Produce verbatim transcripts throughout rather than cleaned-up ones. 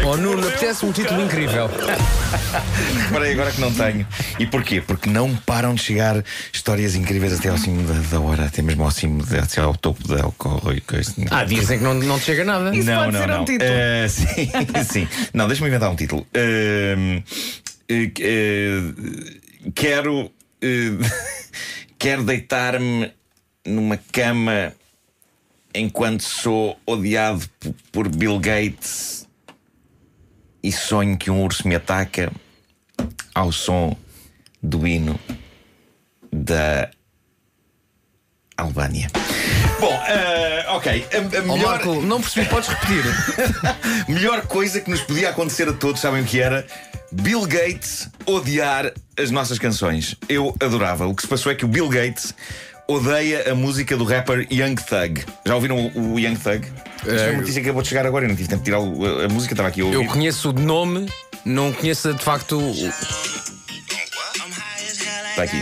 Oh, Nuno, apetece um título incrível. Reparei agora que não tenho. E porquê? Porque não param de chegar histórias incríveis até ao cimo da, da hora, até mesmo ao cimo, de, até ao topo da correio. Ah, dizem que não, não te chega nada. Isso não, pode não, ser não. um título. Uh, sim, sim. Não, deixa-me inventar um título. Uh, uh, uh, quero. Uh, quero deitar-me numa cama enquanto sou odiado p- por Bill Gates e sonho que um urso me ataca ao som do hino da Albânia. Bom, uh, ok. A, a Oh, melhor... Marco, não percebi, podes repetir. melhor coisa que nos podia acontecer a todos, sabem o que era? Bill Gates odiar as nossas canções. Eu adorava. O que se passou é que o Bill Gates odeia a música do rapper Young Thug. Já ouviram o, o Young Thug? Isto é uma notícia que acabou de chegar agora. Eu não tive tempo de tirar o, a, a música, estava aqui a ouvir. Eu conheço de nome, não conheço de facto. o- Está aqui.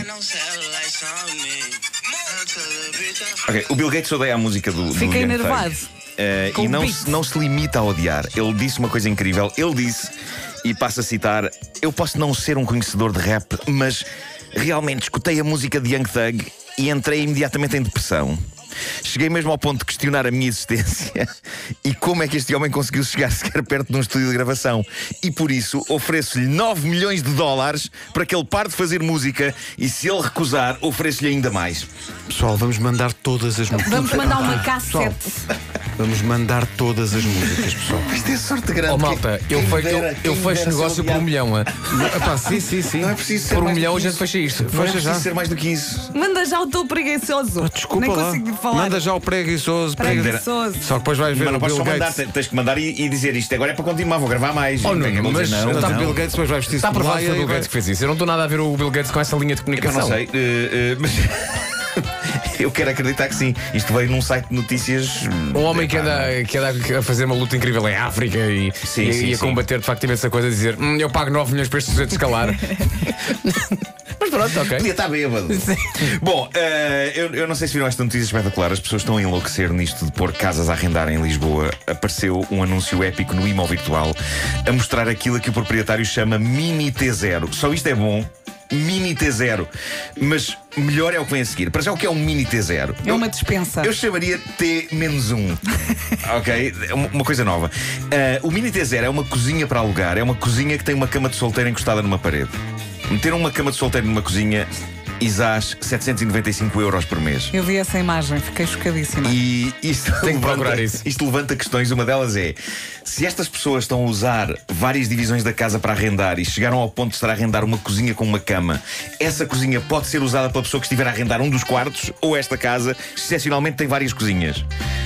Ok, o Bill Gates odeia a música do, do Fica Young enervado. Thug. Uh, Com e o não beat. se, não se limita a odiar. Ele disse uma coisa incrível. Ele disse, e passo a citar: eu posso não ser um conhecedor de rap, mas realmente escutei a música de Young Thug e entrei imediatamente em depressão. Cheguei mesmo ao ponto de questionar a minha existência e como é que este homem conseguiu chegar sequer perto de um estúdio de gravação. E por isso ofereço-lhe nove milhões de dólares para que ele pare de fazer música, e se ele recusar, ofereço-lhe ainda mais. Pessoal, vamos mandar todas as músicas. Vamos mandar uma Pessoal, cassete. vamos mandar todas as músicas, pessoal. Isto é sorte grande. Oh, malta, eu, Quem fe- dera, eu, quem eu fecho dera ser negócio por um odiado. milhão. ah. Epá, sim, sim, sim. Não é preciso ser Por um mais milhão do a que gente isso. fecha isto. Não é Fecha preciso já. ser mais do que isso. Manda já o teu preguiçoso. Ah, desculpa Nem lá. consigo falar. Manda já o preguiçoso. prega- Preguiçoso. Só que depois vais ver Mas não o podes Bill só mandar, Gates. te- tens que mandar e, e dizer isto. Agora é para continuar, vou gravar mais. Oh, E Nuno, eu vou mas dizer, não, Está não. Bill Gates, depois vais vestir Está provado que foi o Bill vai- Gates que fez isso. Eu não estou nada a ver o Bill Gates com essa linha de Eu comunicação. não sei, eh, eh, mas eu quero acreditar que sim. Isto veio num site de notícias. Um homem que Epá, anda, que anda a fazer uma luta incrível em África e, Sim, e, sim, e a sim. combater de facto imensa coisa, a dizer hum, eu pago nove milhões para este sujeito escalar. Mas pronto, ok. Podia estar bêbado. Bom, eh, eu, eu não sei se viram esta notícia espetacular. As pessoas estão a enlouquecer nisto de pôr casas a arrendar em Lisboa. Apareceu um anúncio épico no Imo Virtual a mostrar aquilo a que o proprietário chama Mini T zero. Só isto é bom. Mini T zero. Mas melhor é o que vem a seguir. Para já, o que é um Mini T zero? É uma dispensa. Eu chamaria T menos um. Ok? É uma uma coisa nova. Ah, o Mini T zero é uma cozinha para alugar. É uma cozinha que tem uma cama de solteiro encostada numa parede. Meter uma cama de solteiro numa cozinha exás setecentos e noventa e cinco euros por mês. Eu vi essa imagem, fiquei chocadíssima. E isto Tenho que levanta, procurar isso. isto levanta questões. Uma delas é: se estas pessoas estão a usar várias divisões da casa para arrendar e chegaram ao ponto de estar a arrendar uma cozinha com uma cama, essa cozinha pode ser usada pela pessoa que estiver a arrendar um dos quartos, ou esta casa, excepcionalmente, tem várias cozinhas?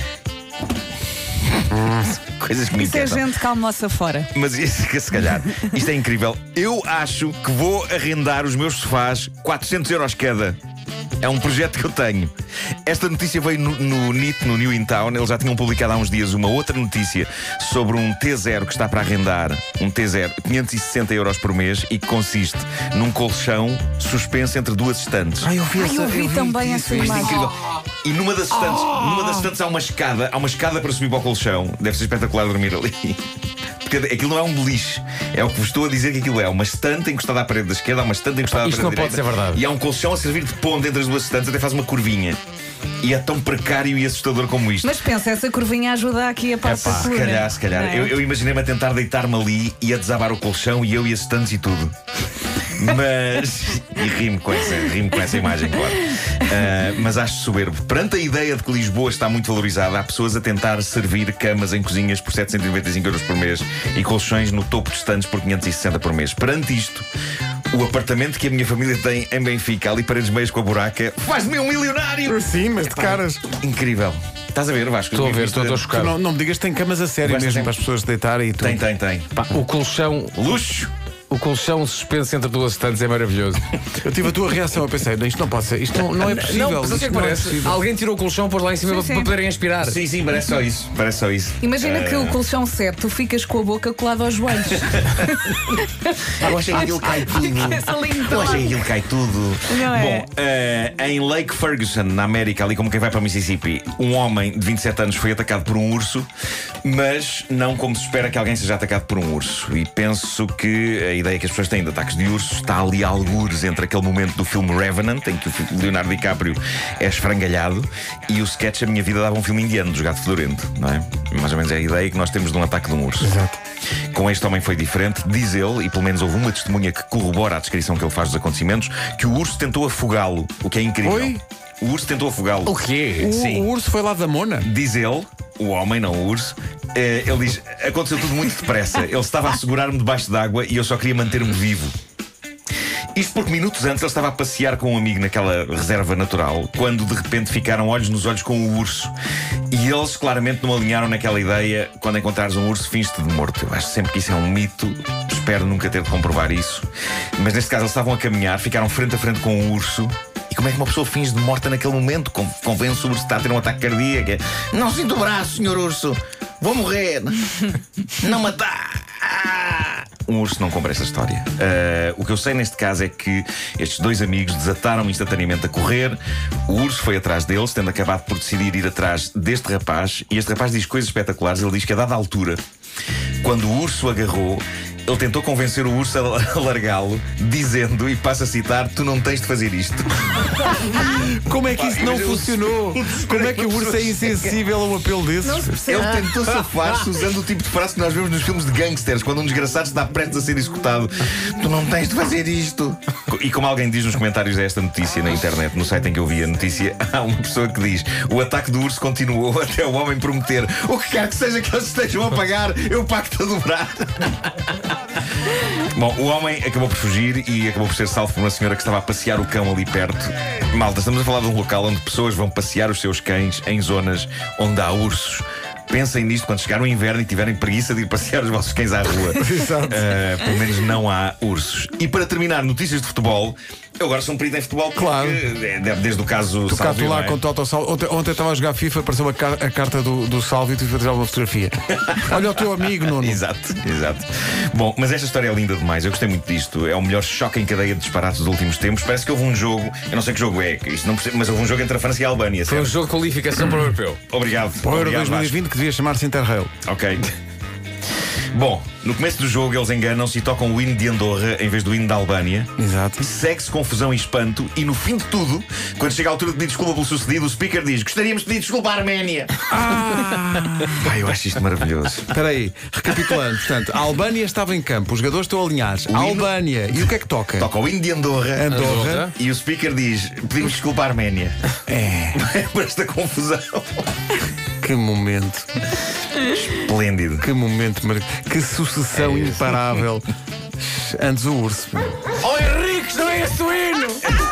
Coisas que me Isso é inquietam. gente que almoça fora. Mas isso, que se calhar, isto é incrível. Eu acho que vou arrendar os meus sofás quatrocentos euros cada. É um projeto que eu tenho. Esta notícia veio no, no N I T, no New In Town. Eles já tinham publicado há uns dias uma outra notícia sobre um T zero que está para arrendar. Um T zero, quinhentos e sessenta euros por mês, e que consiste num colchão suspenso entre duas estantes. Ai, eu vi, Ai, essa, eu vi também essa Isto é imagem. incrível. E numa das estantes, numa das estantes há uma escada, há uma escada para subir para o colchão. Deve ser espetacular dormir ali. Porque aquilo não é um beliche. É o que vos estou a dizer que aquilo é. Uma estante encostada à parede da esquerda, há uma estante encostada à Isto parede não da pode direita. ser verdade. E há um colchão a servir de ponte entre as duas estantes, até faz uma curvinha. E é tão precário e assustador como isto. Mas pensa, essa curvinha ajuda aqui a passar Se calhar, se calhar. Eu, eu imaginei-me a tentar deitar-me ali e a desabar o colchão, e eu e as estantes e tudo. Mas. E rimo com essa, rimo com essa imagem, claro. Ah, mas acho soberbo. Perante a ideia de que Lisboa está muito valorizada, há pessoas a tentar servir camas em cozinhas por setecentos e noventa e cinco euros por mês e colchões no topo de estantes por quinhentos e sessenta por mês. Perante isto, o apartamento que a minha família tem em Benfica, ali paredes meias com a buraca, faz-me um milionário! Sim, mas de caras. Incrível. Estás a ver, Vasco? Estou a ver, estou estou Tu chocado. não, não me digas que tem camas a sério Gosto mesmo tem. para as pessoas deitarem e tudo. Tem, tem, tem. Pá, o colchão, Luxo! o colchão suspenso entre duas estantes é maravilhoso. Eu tive a tua reação, eu pensei, não, isto não pode ser, isto não, não é possível. Não, mas o que é isto que não é parece? possível. Alguém tirou o colchão, pôs lá em cima Sim, para, sim. para poderem aspirar. Sim, sim, parece só isso. Parece só isso. Imagina que Ah, o colchão sete, tu ficas com a boca colada aos joelhos. Eu achei que aquilo cai tudo. Essa Eu linda. achei que aquilo cai tudo. Não é? Bom, eh, em Lake Ferguson, na América, ali como quem vai para o Mississippi, um homem de vinte e sete anos foi atacado por um urso. Mas não como se espera que alguém seja atacado por um urso. E penso que a ideia que as pessoas têm de ataques de ursos está ali a algures entre aquele momento do filme Revenant, em que o Leonardo DiCaprio é esfrangalhado, e o sketch A Minha Vida Dava um Filme Indiano, dos Gato Fedorento, não é? Mais ou menos é a ideia que nós temos de um ataque de um urso. Exato. Com este homem foi diferente, diz ele, e pelo menos houve uma testemunha que corrobora a descrição que ele faz dos acontecimentos, que o urso tentou afogá-lo, o que é incrível. Oi? O urso tentou afogá-lo. O quê? O, Sim. o urso foi lá da Mona? Diz ele, o homem, não o urso, eh, ele diz: aconteceu tudo muito depressa. Ele estava a segurar-me debaixo d'água e eu só queria manter-me vivo. Isto porque minutos antes ele estava a passear com um amigo naquela reserva natural, quando de repente ficaram olhos nos olhos com o urso. E eles claramente não alinharam naquela ideia: quando encontrares um urso, finges-te de morto. Eu acho sempre que isso é um mito, espero nunca ter de comprovar isso. Mas neste caso eles estavam a caminhar, ficaram frente a frente com o urso. E como é que uma pessoa finge de morta naquele momento? Convence o urso que está a ter um ataque cardíaco. Não sinto o braço, senhor urso. Vou morrer. Não matar. Um urso não compra esta história. Uh, o que eu sei neste caso é que estes dois amigos desataram instantaneamente a correr. O urso foi atrás deles, tendo acabado por decidir ir atrás deste rapaz. E este rapaz diz coisas espetaculares. Ele diz que a dada altura, quando o urso agarrou, ele tentou convencer o urso a largá-lo, dizendo, e passo a citar: tu não tens de fazer isto. Como é que isso não Mas eu- funcionou? Como é que o urso é insensível a um apelo desses? Ele tentou safar-se usando o tipo de frase que nós vemos nos filmes de gangsters, quando um desgraçado está prestes a ser executado. Tu não tens de fazer isto. E como alguém diz nos comentários a esta notícia na internet, no site em que eu vi a notícia, há uma pessoa que diz: o ataque do urso continuou até o homem prometer: o que quer que seja que eles estejam a pagar, eu pago-te a dobrar. Bom, o homem acabou por fugir e acabou por ser salvo por uma senhora que estava a passear o cão ali perto. Malta, estamos a falar de um local onde pessoas vão passear os seus cães em zonas onde há ursos. Pensem nisto quando chegar o inverno e tiverem preguiça de ir passear os vossos cães à rua. Exato. Uh, pelo menos não há ursos. E para terminar, notícias de futebol. Eu agora sou um perito em futebol porque, Claro. é, desde o caso Tu cá, Sálvio, tu lá não é? com o Toto Salvio. Ontem, ontem estava a jogar FIFA, apareceu uma car- a carta do, do Salvio e tive a tirar uma fotografia. Olha o teu amigo, Nuno. Exato, exato. Bom, mas esta história é linda demais. Eu gostei muito disto. É o melhor choque em cadeia de disparates dos últimos tempos. Parece que houve um jogo, eu não sei que jogo é, isto não percebo, mas houve um jogo entre a França e a Albânia. Foi um certo? jogo de qualificação para o europeu. Obrigado. Para o Euro Obrigado, dois mil e vinte, que devia chamar-se Interrail. Vasco. Ok. Bom, no começo do jogo eles enganam-se e tocam o hino de Andorra em vez do hino da Albânia. Exato. Segue-se confusão e espanto. E no fim de tudo, quando chega a altura de pedir desculpa pelo sucedido, o speaker diz: gostaríamos de pedir desculpa à Arménia. Ah! Ai, eu acho isto maravilhoso. Espera aí, recapitulando. Portanto, a Albânia estava em campo, os jogadores estão alinhados. A hino- Albânia. E o que é que toca? Toca o hino de Andorra. Andorra. E o speaker diz: pedimos desculpa à Arménia. É. Por esta confusão. Que momento. Esplêndido. Que momento. mar- Que sucessão imparável. Antes o urso. Oh, Henriques, não é esse o hino!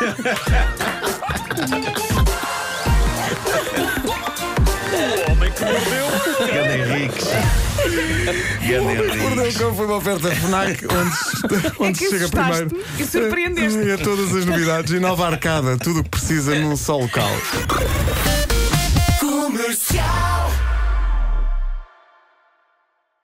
Ganda Henriques. Ganda Henriques. Mordeu o Cão foi uma oferta FNAC onde, onde É que chega assustaste-me primeiro. e surpreendeste-me. É todas as novidades e Nova Arcada, tudo o que precisa num só local. Comercial.